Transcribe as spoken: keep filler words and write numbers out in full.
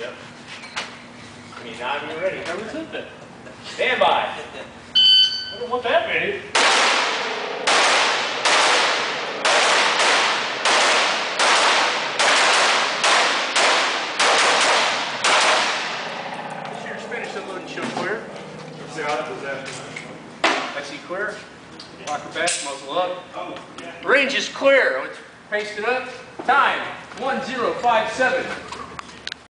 to. I mean, now you're ready. How was it then? Stand by. I don't want that many. This year's finish and load and show clear. See how that was that. I see clear. Lock her back, muzzle up. Oh, yeah. Range is clear. Let's paste it up. Time one zero five seven.